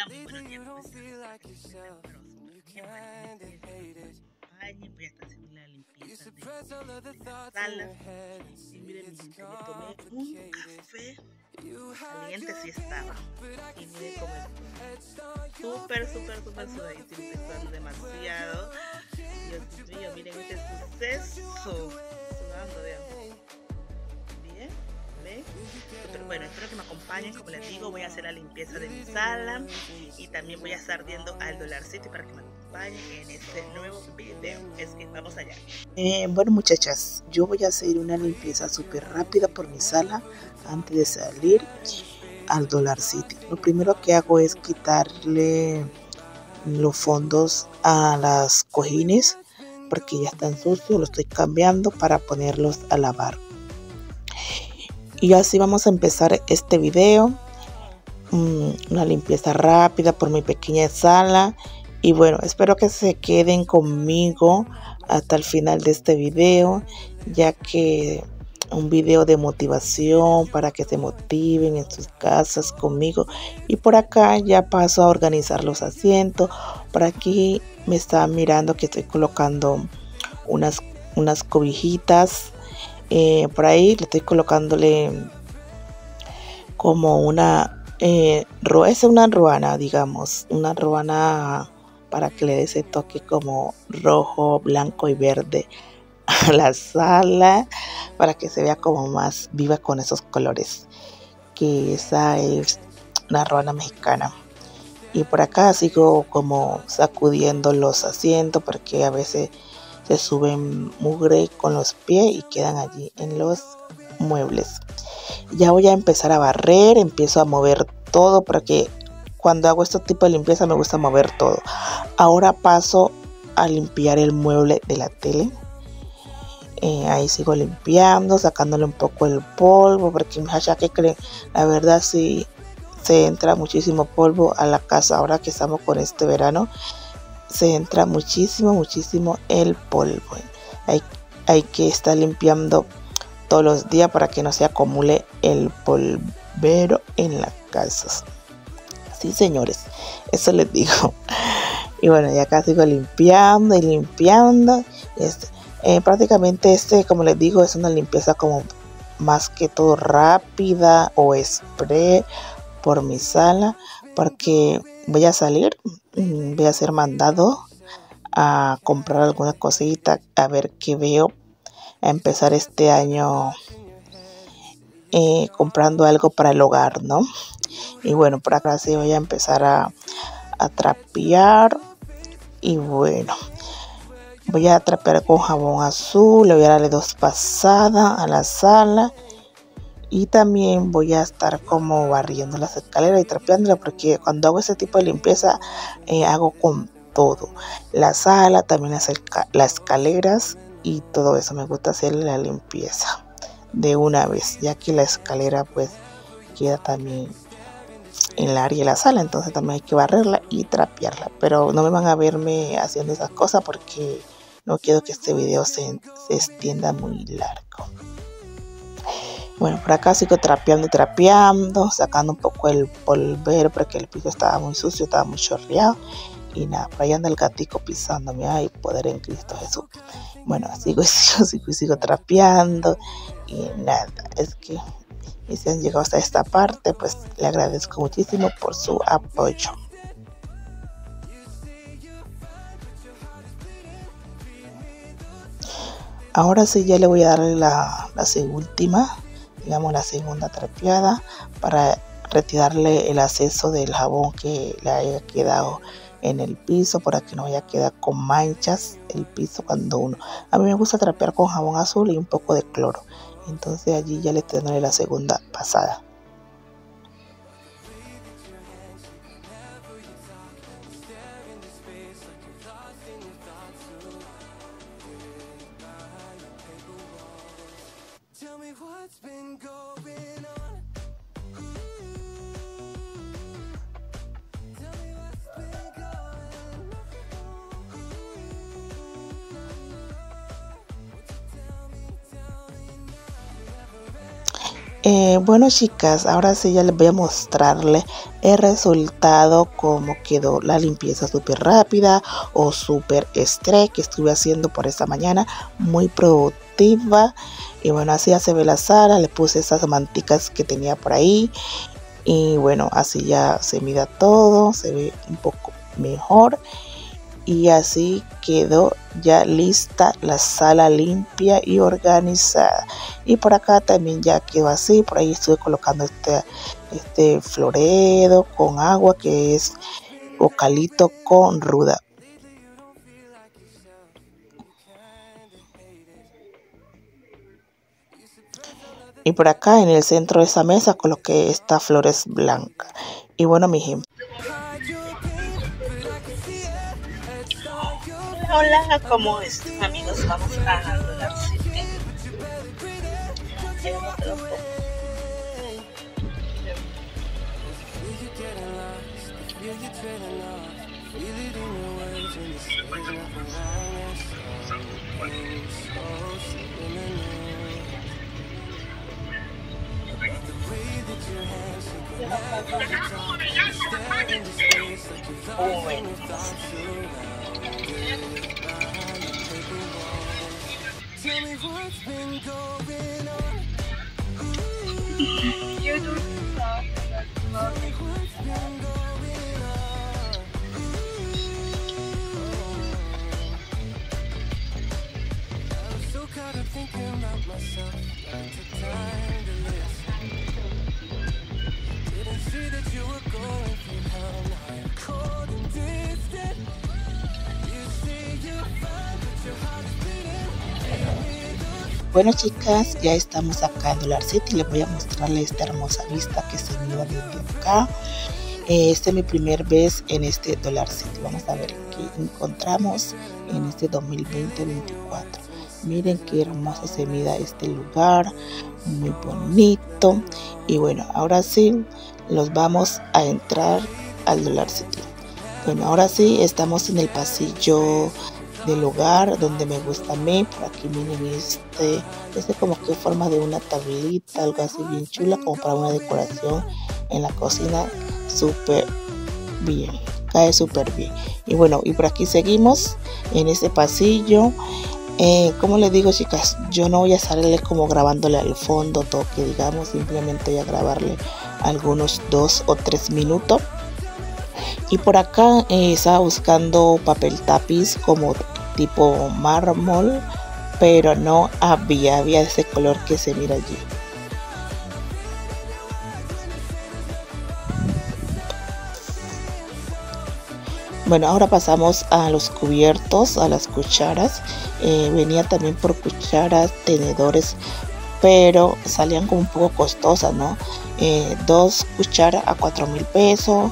Hola, muy buenos días, ¿cómo están? Espero que se encuentren sabrosos. Bien, bueno, en este video quiero que me acompañen. Voy a estar haciendo la limpieza de la sala. Y miren, mi gente, me tomé un café caliente, sí estaba. Y miren cómo estoy. Súper sudadita, estoy sudando demasiado. Dios mío, miren este suceso. Sudando, vean. Bien, ¿ven? Pero bueno, espero que me acompañen. Como les digo, voy a hacer la limpieza de mi sala y también voy a estar viendo al Dollar City para que me acompañen en este nuevo video. Es que vamos allá. Bueno, muchachas, yo voy a hacer una limpieza súper rápida por mi sala antes de salir al Dollar City. Lo primero que hago es quitarle los fondos a las cojines porque ya están sucios. Los estoy cambiando para ponerlos a lavar. Y así vamos a empezar este video. Una limpieza rápida por mi pequeña sala. Y bueno, espero que se queden conmigo hasta el final de este video, ya que un video de motivación para que se motiven en sus casas conmigo. Y por acá ya paso a organizar los asientos. Por aquí me está mirando que estoy colocando unas cobijitas. Por ahí le estoy colocándole como es una ruana, digamos, una ruana para que le dé ese toque como rojo, blanco y verde a la sala, para que se vea como más viva con esos colores, que esa es una ruana mexicana. Y por acá sigo como sacudiendo los asientos porque a veces se suben mugre con los pies y quedan allí en los muebles. Ya voy a empezar a barrer, empiezo a mover todo porque cuando hago este tipo de limpieza me gusta mover todo. Ahora paso a limpiar el mueble de la tele. Ahí sigo limpiando, sacándole un poco el polvo porque muchacha, ¿qué creen? La verdad sí se entra muchísimo polvo a la casa ahora que estamos con este verano. Se entra muchísimo el polvo. Hay que estar limpiando todos los días para que no se acumule el polvero en las casas. Sí, señores, eso les digo. Y bueno, ya acá sigo limpiando y limpiando. Prácticamente como les digo, es una limpieza como más que todo rápida o express por mi sala, porque voy a salir, voy a hacer mandado a comprar alguna cosita, a ver qué veo, a empezar este año comprando algo para el hogar, ¿no? Y bueno, por acá sí voy a empezar a trapear. Y bueno, voy a trapear con jabón azul, le voy a darle 2 pasadas a la sala. Y también voy a estar como barriendo las escaleras y trapeándolas, porque cuando hago ese tipo de limpieza hago con todo. La sala, también las escaleras y todo eso. Me gusta hacerle la limpieza de una vez, ya que la escalera pues queda también en el área de la sala. Entonces también hay que barrerla y trapearla. Pero no me van a verme haciendo esas cosas porque no quiero que este video se extienda muy largo. Bueno, por acá sigo trapeando, sacando un poco el polvero porque el piso estaba muy sucio, estaba muy chorreado. Y nada, por ahí anda el gatico pisándome. Ay, poder en Cristo Jesús. Bueno, sigo trapeando. Y nada, es que si han llegado hasta esta parte, pues le agradezco muchísimo por su apoyo. Ahora sí, ya le voy a darle la última, digamos la segunda trapeada, para retirarle el exceso del jabón que le haya quedado en el piso, para que no vaya a quedar con manchas el piso a mí me gusta trapear con jabón azul y un poco de cloro. Entonces allí ya le tendré la segunda pasada. Bueno chicas, ahora sí ya les voy a mostrarles el resultado, cómo quedó la limpieza súper rápida o súper estrés que estuve haciendo por esta mañana, muy productiva. Y bueno, así ya se ve la sala, le puse esas manticas que tenía por ahí y bueno, así ya se mira todo, se ve un poco mejor. Y así quedó ya lista la sala limpia y organizada. Y por acá también ya quedó así. Por ahí estuve colocando este floredo con agua, que es eucalipto con ruda. Y por acá en el centro de esa mesa coloqué esta flores blancas. Y bueno, mi gente. Hola, ¿cómo están amigos? Vamos a Dollar City. Bueno. Bueno chicas, ya estamos acá en Dollar City. Les voy a mostrarles esta hermosa vista que se mira desde acá. Esta es mi primera vez en este Dollar City. Vamos a ver qué encontramos en este 2020-24. Miren qué hermoso se mira este lugar, muy bonito. Y bueno, ahora sí, los vamos a entrar al Dollar City. Bueno, ahora sí, estamos en el pasillo del hogar donde me gusta a mí. Por aquí miren este como que forma de una tablita, algo así bien chula, como para una decoración en la cocina. Súper bien, cae súper bien. Y bueno, y por aquí seguimos en este pasillo. Como les digo chicas, yo no voy a salirle como grabándole al fondo todo que digamos, simplemente voy a grabarle algunos 2 o 3 minutos. Y por acá estaba buscando papel tapiz como tipo mármol, pero no había ese color que se mira allí. Bueno, ahora pasamos a los cubiertos, a las cucharas. Venía también por cucharas, tenedores, pero salían como un poco costosas, ¿no? 2 cucharas a 4.000 pesos.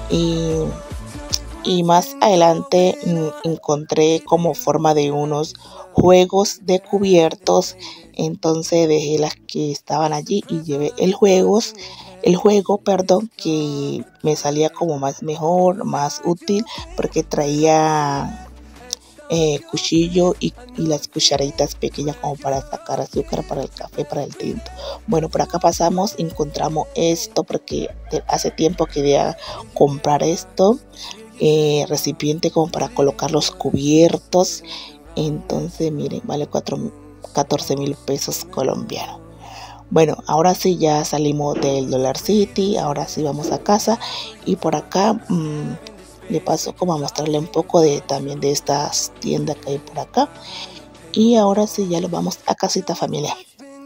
Y más adelante encontré como forma de unos juegos de cubiertos. Entonces dejé las que estaban allí y llevé el juego, perdón, que me salía como más mejor, más útil, porque traía cuchillo y las cucharitas pequeñas como para sacar azúcar para el café, para el tinto. Bueno, por acá pasamos, encontramos esto porque hace tiempo quería comprar esto. Recipiente como para colocar los cubiertos. Entonces miren, vale 14.000 pesos colombianos. Bueno, ahora sí ya salimos del Dollar City, ahora sí vamos a casa. Y por acá le paso como a mostrarle un poco también de estas tiendas que hay por acá. Y ahora sí ya lo vamos a casita familiar.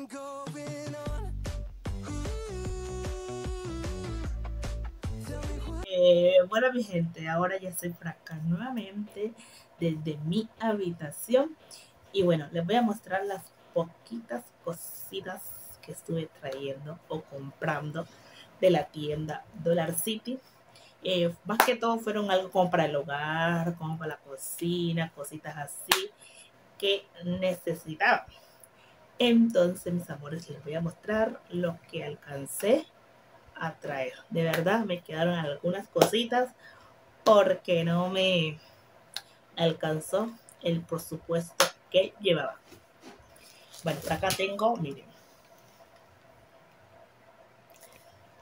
Bueno mi gente, ahora ya estoy por acá nuevamente desde mi habitación. Y bueno, les voy a mostrar las poquitas cositas que estuve trayendo o comprando de la tienda Dollar City. Más que todo fueron algo como para el hogar, como para la cocina, cositas así que necesitaba. Entonces, mis amores, les voy a mostrar lo que alcancé a traer. De verdad, me quedaron algunas cositas porque no me alcanzó el presupuesto que llevaba. Bueno, por acá tengo, miren,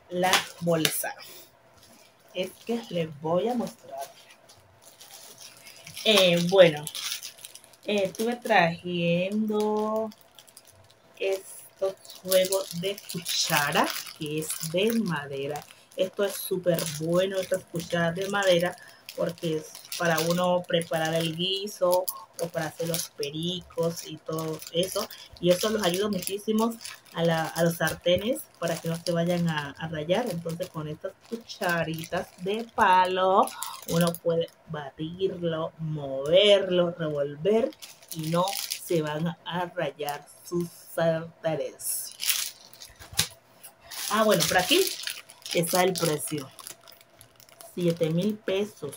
la bolsa. Es que les voy a mostrar. Bueno, estuve trayendo estos juegos de cuchara, que es de madera. Esto es súper bueno, estas cucharas de madera, porque es para uno preparar el guiso o para hacer los pericos y todo eso. Y eso los ayuda muchísimo a los sartenes para que no se vayan a rayar. Entonces con estas cucharitas de palo uno puede batirlo, moverlo, revolver y no se van a rayar sus sartenes. Ah, bueno, por aquí está el precio. 7,000 pesos.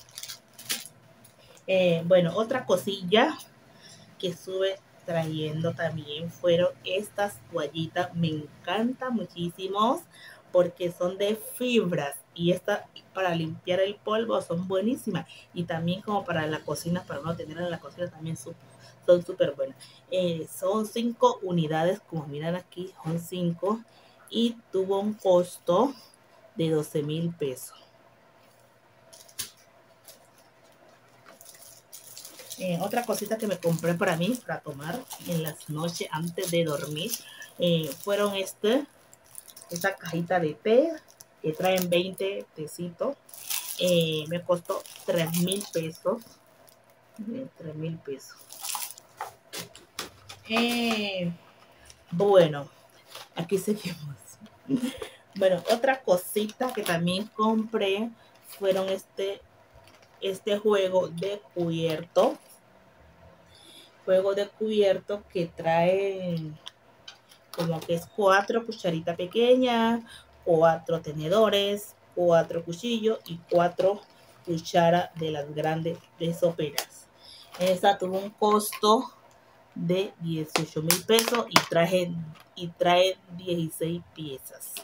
Bueno, otra cosilla que sube trayendo también fueron estas toallitas. Me encantan muchísimo porque son de fibras y estas para limpiar el polvo son buenísimas y también como para la cocina, para no tener en la cocina también son súper buenas. Son 5 unidades, como miran aquí, son 5 y tuvo un costo de 12,000 pesos. Otra cosita que me compré para mí, para tomar en las noches antes de dormir, fueron esta cajita de té que traen 20 tecitos. Me costó 3,000 pesos. 3,000 pesos. Bueno, aquí seguimos. Bueno, otra cosita que también compré fueron este juego de cubierto. Juego de cubierto que trae como que es 4 cucharitas pequeñas, 4 tenedores, 4 cuchillos y 4 cucharas de las grandes de soperas. Esta tuvo un costo de 18,000 pesos y trae 16 piezas.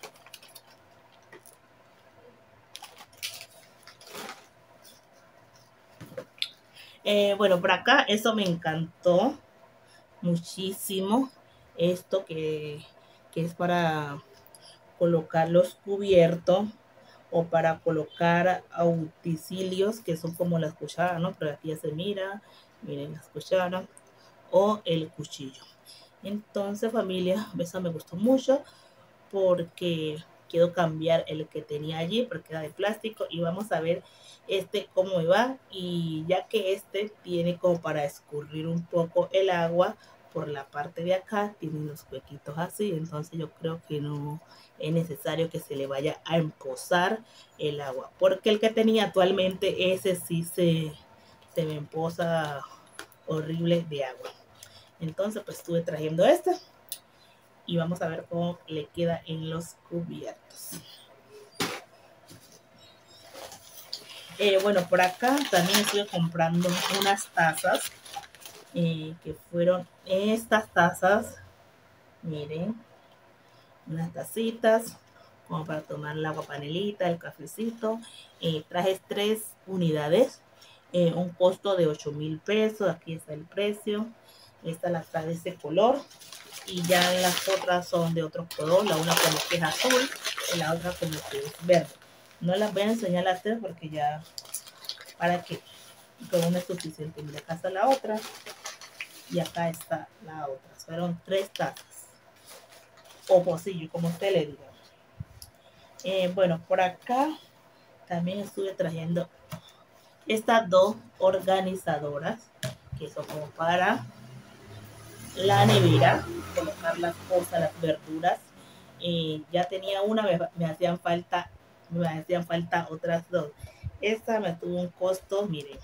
Bueno, por acá eso me encantó muchísimo. Esto que es para colocar los cubiertos o para colocar utensilios que son como las cucharas, ¿no? Pero aquí ya se mira, miren las cucharas o el cuchillo. Entonces, familia, eso me gustó mucho porque quiero cambiar el que tenía allí porque era de plástico y vamos a ver cómo va, y ya que tiene como para escurrir un poco el agua por la parte de acá, tiene unos huequitos así, entonces yo creo que no es necesario que se le vaya a empozar el agua, porque el que tenía actualmente ese sí se me empoza horrible de agua. Entonces pues estuve trayendo y vamos a ver cómo le queda en los cubiertos. Bueno, por acá también estuve comprando unas tazas que fueron estas tazas, miren, unas tacitas como para tomar el agua panelita, el cafecito. Traje 3 unidades, un costo de 8,000 pesos. Aquí está el precio. Esta la trae de ese color y ya las otras son de otro color, la una como que es azul y la otra como que es verde. No las voy a enseñar las 3 porque ya, para que con una es suficiente. Mira, acá está la otra y acá está la otra. Fueron 3 tazas o pocillo, como usted le diga. Bueno, por acá también estuve trayendo estas 2 organizadoras que son como para la nevera, colocar las cosas, las verduras. Ya tenía una, me hacían falta otras 2. Esta me tuvo un costo, miren,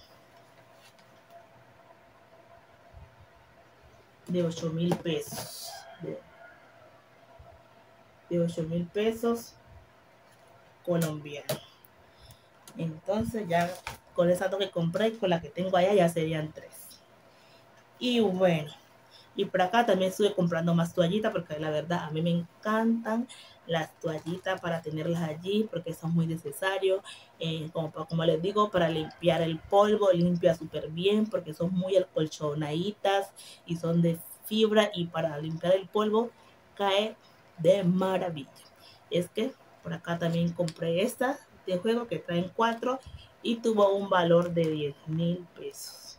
de 8,000 pesos. De 8,000 pesos colombianos. Entonces ya con esa 2 que compré y con la que tengo allá ya serían 3. Y bueno, y por acá también estuve comprando más toallitas porque la verdad a mí me encantan las toallitas para tenerlas allí porque son muy necesarios. Como les digo, para limpiar el polvo, limpia súper bien porque son muy acolchonaditas y son de fibra, y para limpiar el polvo cae de maravilla. es que por acá también compré esta de juego que traen 4 y tuvo un valor de 10,000 pesos.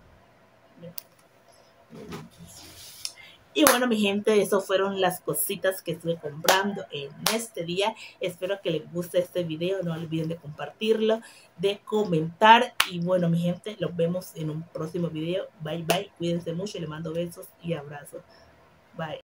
Y bueno, mi gente, eso fueron las cositas que estuve comprando en este día. Espero que les guste este video. No olviden de compartirlo, de comentar. Y bueno, mi gente, los vemos en un próximo video. Bye, bye. Cuídense mucho. Les mando besos y abrazos. Bye.